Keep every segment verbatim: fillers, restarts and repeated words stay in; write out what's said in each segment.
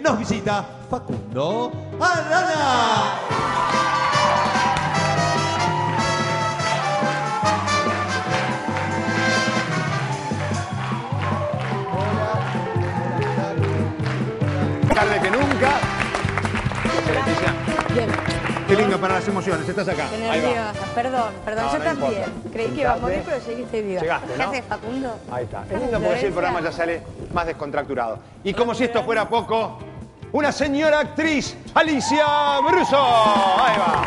nos visita Facundo Arana. Tarde que nunca. Bien. Qué lindo para las emociones, estás acá. Qué Ahí va. nerviosa, perdón, perdón, No, yo no también. importa. Creí que iba a morir, pero seguiste viva. Llegaste, ¿Qué ¿no? haces, Facundo? Ahí está. Es lindo porque así el programa ya sale más descontracturado. Y como si esto fuera poco, una señora actriz, Alicia Bruso. Ahí va.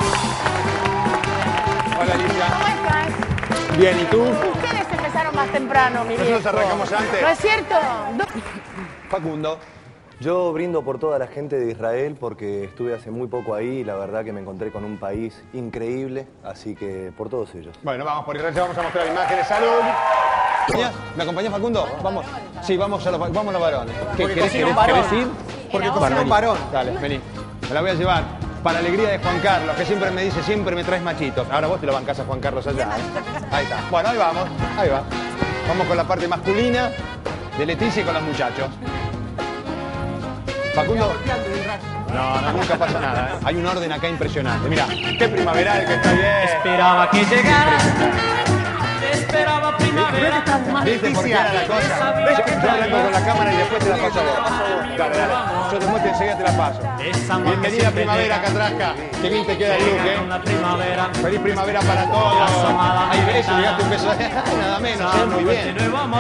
Hola, Alicia. ¿Cómo estás? Bien, ¿y tú? Ustedes empezaron más temprano, mi Nosotros viejo. arrancamos antes. ¿No es cierto? No. Facundo. Yo brindo por toda la gente de Israel porque estuve hace muy poco ahí y la verdad que me encontré con un país increíble, así que por todos ellos. Bueno, vamos por Israel, vamos a mostrar imágenes. ¡Salud! ¿Me acompañás, Facundo? Vamos. Sí, vamos a los, vamos a los varones. ¿Qué, ¿Querés, querés, querés ir? Porque Bueno, cocina un vení. varón. Dale, vení. Me la voy a llevar. Para alegría de Juan Carlos, que siempre me dice, siempre me traes machitos. Ahora vos te lo bancás a Juan Carlos allá. Ahí está. Bueno, ahí vamos. Ahí va. Vamos con la parte masculina de Leticia y con los muchachos. Facundo. No, no, nunca pasa nada, ¿eh? Hay un orden acá impresionante. Mira, qué primaveral que está bien. Esperaba que llegara. Esperaba primavera. ¿Viste por qué era la cosa? Yo, yo arranco con la cámara y después te la paso a vos. Dale, dale. Yo te muestro y enseguida te la paso. Bienvenida primavera, Catrasca. Qué bien te queda el look, ¿eh? Feliz primavera para todos. Hay besos, llegaste un beso. Nada menos, ¿eh? Muy bien.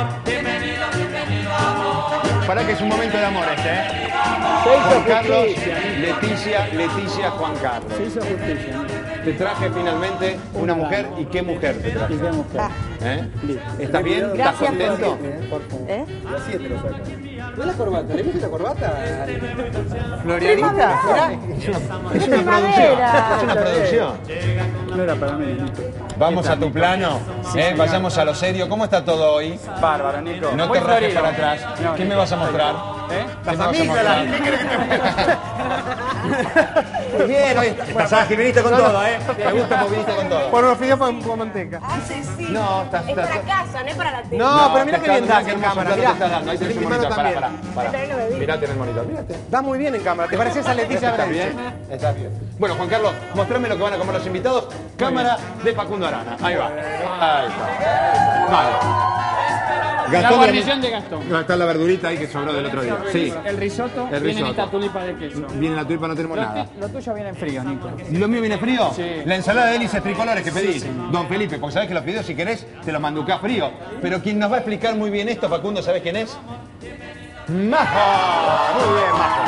Pará que es un momento de amor este, ¿eh? Juan Carlos, Leticia, Leticia, Juan Carlos. Se hizo justicia. Te traje finalmente una mujer y qué mujer te traje. ¿Y qué mujer? ¿Eh? ¿Estás bien? ¿Estás Gracias contento? ¿Eh? Las siete lo saca. ¿No es la corbata? ¿Le viste la corbata? Florianita. Es una producción. Es una producción. No era para mí. Vamos a tu plano, ¿eh? Vayamos a lo serio. ¿Cómo está todo hoy? Bárbaro, Nico. No te rajes para atrás. ¿Qué me vas a mostrar? ¿Eh? ¿Qué me vas a mostrar? Muy bien, hoy estás ágil, viniste con todo, ¿eh? Me gusta porque viniste con todo. Por unos fideos con, con manteca. Ah, sí, sí. No, estás... Es para casa, no es para la tele. No, pero mira te que bien está- das qué en hermoso cámara, plato te mirá. está dando. Ahí tenés Mi un mano monitor. Pará, también. pará, pará. Mirate en el monitor, mirate. Das muy bien en cámara, te pareces a Leticia ¿Estás Branche. bien? ¿Estás bien? Bueno, Juan Carlos, mostrame lo que van a comer los invitados. Cámara de Facundo Arana. Ahí va. Ahí está. Vale. La guarnición de Gastón. Está la verdurita ahí que sobró del otro día. Sí. El risotto. El Viene risotto. esta tulipa de queso. Viene la tulipa, no tenemos Lo, nada. lo tuyo viene en frío, Nico. ¿Y lo mío viene frío? Sí. La ensalada de hélices tricolores que pedí. Don Felipe, porque sabés que los fideos, si querés, te los manducás frío. Pero quien nos va a explicar muy bien esto, Facundo, ¿sabés quién es? ¡Majo! Muy bien, Majo.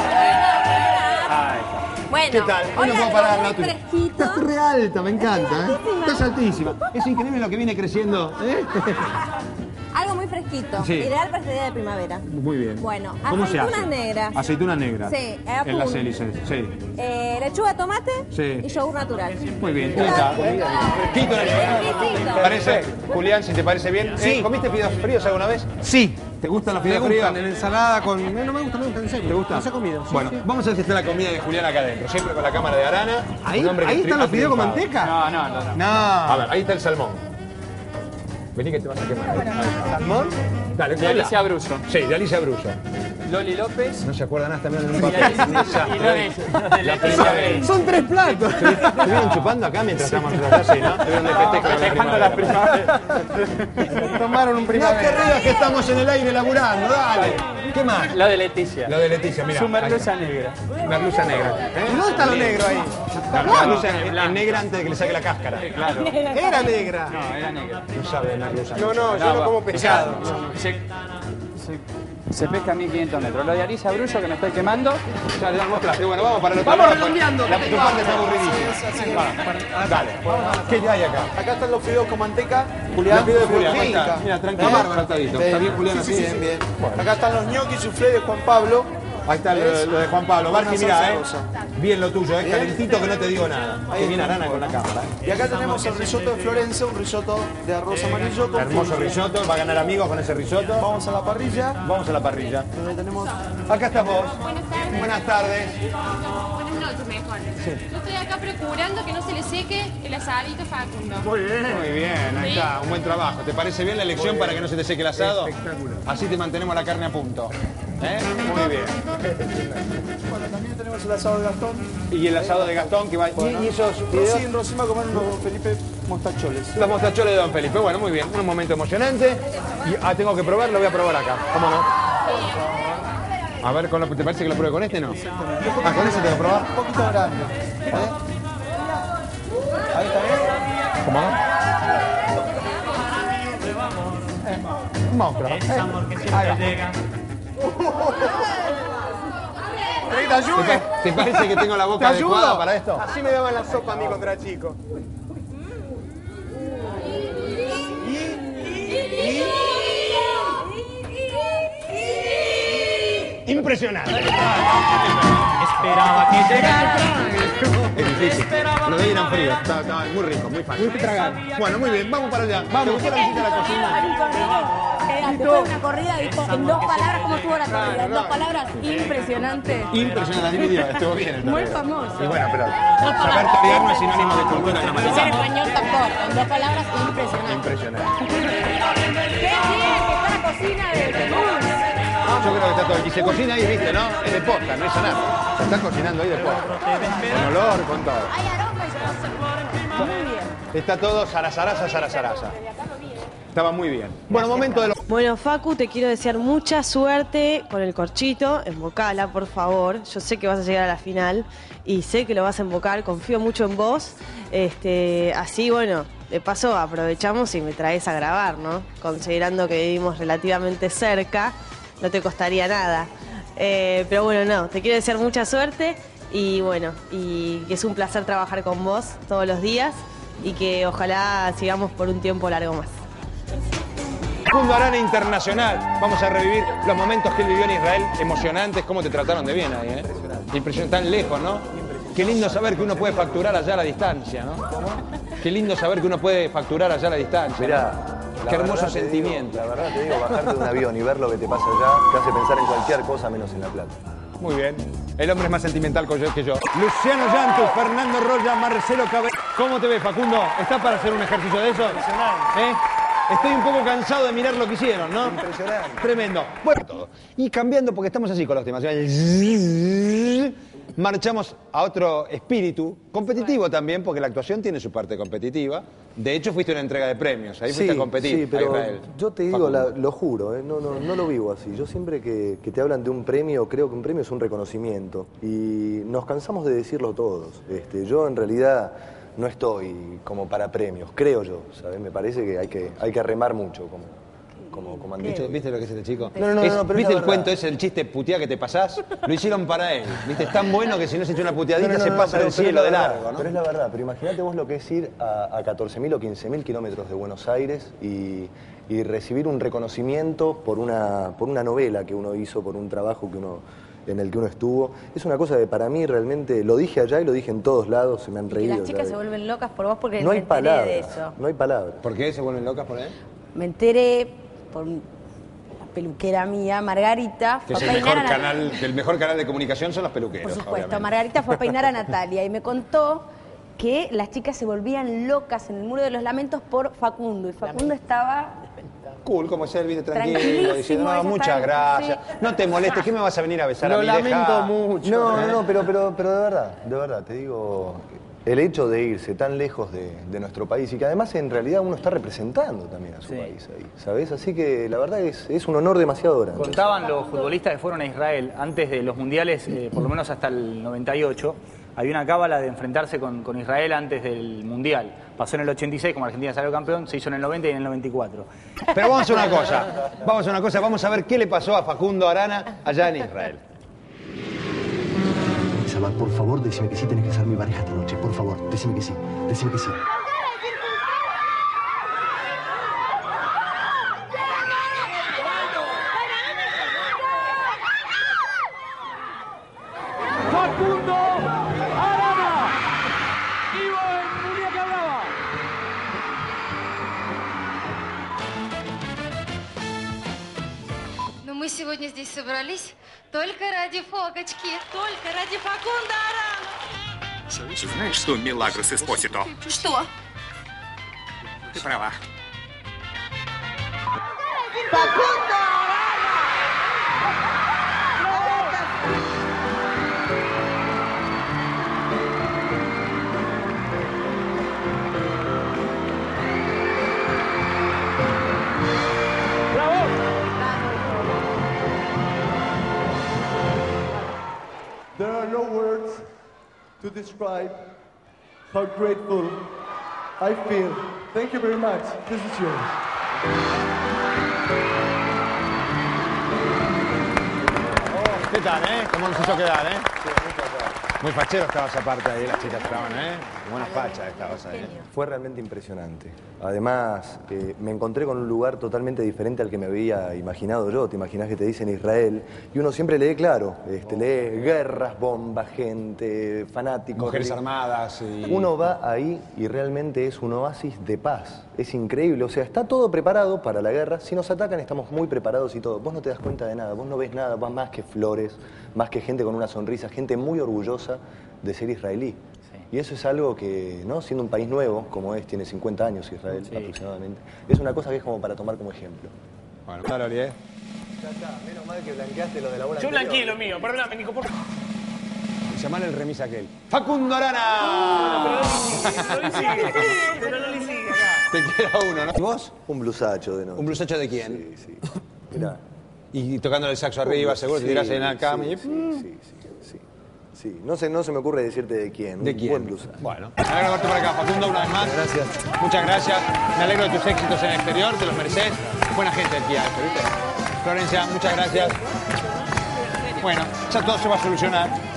Bueno, ¿Qué tal? Hoy no hoy puedo algo parar muy la tuya. fresquito. Estás re alta, me encanta, ¿eh? Estás altísima. Es increíble lo que viene creciendo, ¿eh? Algo muy fresquito. Sí. Ideal para este día de primavera. Muy bien. Bueno, ¿Cómo se hace? aceitunas negras. Aceitunas negras. Sí, a En las full. hélices, sí. Eh, lechuga, tomate Sí. y yogur natural. Muy bien. ¿Qué tal? Fresquito en el- Fresquito. ¿Te parece? Julián, si te parece bien. Sí. ¿Eh? ¿Comiste fideos fríos alguna vez? Sí. ¿Te gustan los Me fideos fríos? gustan, en ensalada con... Eh, No me gusta, no me gusta, en serio. ¿Te gusta? Los he comido. sí, Bueno, sí. vamos a ver si está la comida de Julián acá adentro. Siempre con la cámara de Arana. Ahí, Un hombre que ahí tri- están ha los fideos con triunfado. manteca. No, no, no. no. No. A ver, ahí está el salmón. Vení que te vas a quemar. Ahí está. ¿Salmón? Dale, De habla. Alicia Bruso. Sí, de Alicia Bruso. Loli López. No se acuerdan nada, también en un Y papel. Alicia- Un desastre. y Loli- La primera vez. Son tres platos. ¿Estuvieron chupando acá mientras estábamos nosotros acá? Sí, ¿no? Estuvieron de festejo con Festejando la la primavera. primavera. Tomaron un No te primavera. rías que estamos en el aire laburando, dale. ¿Qué más? Lo de Leticia. Lo de Leticia, mira. Su ahí merluza está. negra. Merluza negra. ¿eh? ¿Y dónde está lo negro ahí? La merluza es es negra antes de que le saque la cáscara. Claro. Era negra. No, era negra. No sabe de merluza. No, no, yo no como pescado. Se, se, se pesca a mil quinientos metros. Lo de Alicia Bruso que me estoy quemando. Ya, ya mostraste. Bueno, vamos para lo Vamos redondeando. La tu parte está aburridísima. Vamos, dale. ¿Qué hay acá? Acá están los fideos con manteca. La Julián. pido de Julián. Sí. ahí está. Mira, tranquilo. Saltadito. ¿Está bien, Julián, así? Bien, bien. Acá están los gnocchi soufflé de Juan Pablo. Ahí está lo, lo de Juan Pablo. Barqui, Una mira, salsa eh. rosa. Bien lo tuyo, eh. Bien. Calentito que no te digo nada. Ahí Que viene está. Arana con la cámara. eh. Y acá tenemos el risotto de Florencia, un risotto de arroz amarillo con Hermoso pulpo. risotto. Va a ganar amigos con ese risotto. Vamos a la parrilla, Vamos a la parrilla. donde tenemos Acá estás vos. Buenas tardes. Buenas tardes. Buenas noches, mejor. Yo estoy acá procurando que no se le seque el asadito Facundo. Muy bien. Muy bien, ahí ¿Sí? está. Un buen trabajo. ¿Te parece bien la elección para que no se te seque el asado? Espectacular. Así te mantenemos la carne a punto. ¿Eh? Muy bien. tenemos el asado de Gastón. Y el asado de Gastón que va... Bueno. ¿Y, y esos Rosy, videos? en Rosy va a comer unos Felipe mostacholes. Los mostacholes de Don Felipe. Bueno, muy bien. Un momento emocionante. Y ah, tengo que probar, lo voy a probar acá. ¿Cómo no? A ver, ¿con lo, ¿te parece que lo pruebe con este, no? Ah, con ese tengo que probar. Un poquito grande. ¿Eh? Ahí está bien. ¿Cómo no? Eh, un monstruo. Eh. Ahí va. ¿Te ayude? ¿Te parece que tengo la boca adecuada para esto? Así me daban la sopa a mí cuando era chico. Impresionante. Esperaba que llegara. Es difícil. Los de ahí eran fríos. Estaba, estaba muy rico, muy fácil. Muy tragar. Bueno, muy bien. Vamos para allá. Vamos. ¿Te gustó la visita a la cocina? Después de una corrida, dijo en dos palabras cómo estuvo la corrida. En dos palabras, impresionante. Impresionante. La dividió. Estuvo bien. el Muy torneo. famoso. Y bueno, pero saber torear no es sinónimo de cultura de la En mañana. español tampoco. En dos palabras, impresionante. Impresionante. ¡Qué bien! Que está la cocina de Toulouse. Yo creo que está todo. Y se cocina ahí, viste, ¿no? Es de posta, no es sonar. Se está cocinando ahí de posta. Con olor, con todo. Hay aroma y se muy bien. Está todo zarazaraza, zarazaraza. Estaba muy bien. Bueno, momento de lo... Bueno, Facu, te quiero desear mucha suerte con el corchito. Embocala, por favor. Yo sé que vas a llegar a la final y sé que lo vas a embocar. Confío mucho en vos. Este, así, bueno, de paso aprovechamos y me traes a grabar, ¿no? Considerando que vivimos relativamente cerca, no te costaría nada. Eh, pero bueno, no, te quiero desear mucha suerte y bueno, y que es un placer trabajar con vos todos los días y que ojalá sigamos por un tiempo largo más. Facundo Arana Internacional. Vamos a revivir los momentos que él vivió en Israel, emocionantes, cómo te trataron de bien ahí, ¿eh? Impresionante, tan lejos, ¿no? Qué lindo saber que uno puede facturar allá a la distancia, ¿no? Qué lindo saber que uno puede facturar allá a la distancia. Mirá, ¿no? Qué hermoso te sentimiento. Digo, la verdad te digo, bajarte de un avión y ver lo que te pasa allá te hace pensar en cualquier cosa menos en La Plata. Muy bien. El hombre es más sentimental que yo. Que yo. Luciano Llantus, Fernando Roya, Marcelo Cabello. ¿Cómo te ves, Facundo? ¿Estás para hacer un ejercicio de eso? Impresionante. ¿Eh? Estoy un poco cansado de mirar lo que hicieron, ¿no? Impresionante. Tremendo. Bueno, todo. Y cambiando, porque estamos así con los temas. Marchamos a otro espíritu, competitivo también, porque la actuación tiene su parte competitiva. De hecho, fuiste a una entrega de premios. Ahí fuiste a competir sí, pero a Israel. yo te digo, la, lo juro, ¿eh? no, no, no lo vivo así. Yo siempre que, que te hablan de un premio, creo que un premio es un reconocimiento. Y nos cansamos de decirlo todos. Este, yo, en realidad, no estoy como para premios, creo yo, ¿sabes? Me parece que hay que, hay que remar mucho, como, como, como han dicho. ¿Viste, ¿Viste lo que es este chico? No, no, no, Es- no, pero ¿Viste es el la cuento verdad. ese, el chiste puteá que te pasás? Lo hicieron para él. ¿Viste? Es tan bueno que si no se echa una puteadita No, no, no, se no, pasa pero- del pero es cielo la de verdad, largo, ¿no? Pero es la verdad, pero imagínate vos lo que es ir a, a catorce mil o quince mil kilómetros de Buenos Aires y, y recibir un reconocimiento por una, por una novela que uno hizo, por un trabajo que uno, en el que uno estuvo. Es una cosa que para mí realmente, lo dije allá y lo dije en todos lados, se me han Y que reído. las chicas ya. se vuelven locas por vos porque No me hay enteré palabras, de eso. no hay palabras. ¿Por qué se vuelven locas por él? Me enteré por una peluquera mía, Margarita. Que fue es a el peinar mejor, a Nat- canal, el mejor canal de comunicación son los peluqueros. Por supuesto, obviamente. Margarita fue a peinar a Natalia y me contó que las chicas se volvían locas en el Muro de los Lamentos por Facundo. Y Facundo estaba... Cool, como ser, viste, tranquilo, Tranquilísimo, diciendo, no, ella muchas está- gracias. sí. No te molestes, ¿qué me vas a venir a besar Lo a mí? lamento Dejá. mucho. No, no, no, pero, pero, pero de verdad, de verdad, te digo, el hecho de irse tan lejos de, de nuestro país y que además en realidad uno está representando también a su Sí. país ahí, ¿sabes? Así que la verdad es, es un honor demasiado grande. Contaban los futbolistas que fueron a Israel antes de los mundiales, eh, por lo menos hasta el noventa y ocho, había una cábala de enfrentarse con, con Israel antes del mundial. Pasó en el ochenta y seis, como Argentina salió campeón, se hizo en el noventa y en el noventa y cuatro. Pero vamos a hacer una cosa, vamos a hacer una cosa, vamos a ver qué le pasó a Facundo Arana allá en Israel. Samar, por favor, decime que sí tenés que ser mi pareja esta noche. Por favor, decime que sí. Decime que sí. Facundo Arana. Vivo en Julieta Brava. Но мы сегодня здесь собрались только ради фокочки. Только ради Факунда Арана. Знаешь что, Милагрос Эспосито? Что? Ты права. There are no words to describe how grateful I feel. Thank you very much. This is yours. ¿Qué tal, eh? ¿Cómo nos hizo quedar, eh? Muy fachero estabas aparte ahí, las chicas estaban, ¿eh? Buena facha estabas ahí. Fue realmente impresionante. Además, eh, me encontré con un lugar totalmente diferente al que me había imaginado yo. Te imaginas que te dicen Israel y uno siempre lee claro. Este, lee guerras, bombas, gente, fanáticos. Mujeres relig- armadas y... Uno va ahí y realmente es un oasis de paz. Es increíble. O sea, está todo preparado para la guerra. Si nos atacan estamos muy preparados y todo. Vos no te das cuenta de nada. Vos no ves nada más que flores, más que gente con una sonrisa, gente muy orgullosa de ser israelí. Y eso es algo que, ¿no? Siendo un país nuevo, como es, tiene cincuenta años Israel Sí. aproximadamente, es una cosa que es como para tomar como ejemplo. Bueno, claro, Oli, ¿eh? Ya está, menos mal que blanqueaste lo de la bola Yo anterior. blanqueé lo mío, perdóname, Nico, por favor. Llamale el remis aquel. ¡Facundo Arana! Pero no le sigue, pero no le sigue acá. Te queda uno, ¿no? ¿Y vos? Un blusacho de noche. ¿Un blusacho de quién? Sí, sí. Mirá. Y tocando el saxo arriba, seguro, te tirás en la cama sí, y... sí, sí, sí, sí. Sí, no se, no se me ocurre decirte de quién. ¿De un quién? Buen blusacho. Bueno, me alegro de verte por acá, Facundo, una vez más. Gracias. Muchas gracias. Me alegro de tus éxitos en el exterior, te los mereces. Buena gente aquí, ¿viste? Florencia, muchas gracias. Bueno, ya todo se va a solucionar.